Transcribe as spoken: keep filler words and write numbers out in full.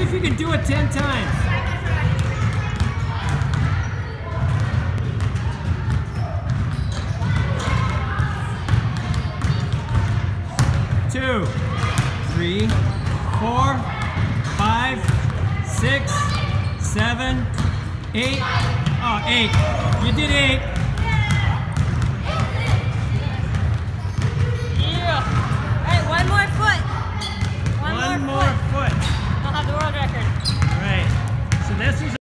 if you can do it ten times. Two, three, four, five, six, seven, eight. Oh, eight. You did eight.